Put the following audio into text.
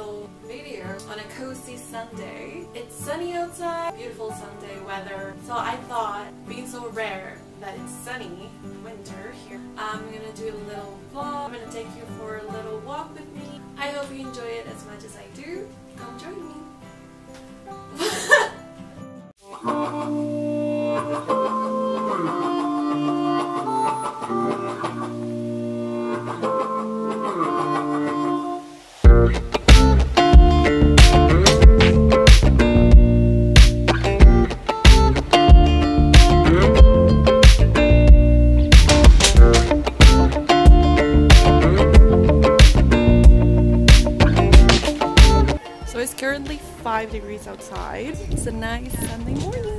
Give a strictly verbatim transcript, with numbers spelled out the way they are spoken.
little video on a cozy Sunday. It's sunny outside, beautiful Sunday weather. So I thought, being so rare that it's sunny in winter here, I'm gonna do a little vlog. I'm gonna take you for a little walk with me. I hope you enjoy it as much as I do. Come join me. So it's currently five degrees outside. It's a nice Sunday morning.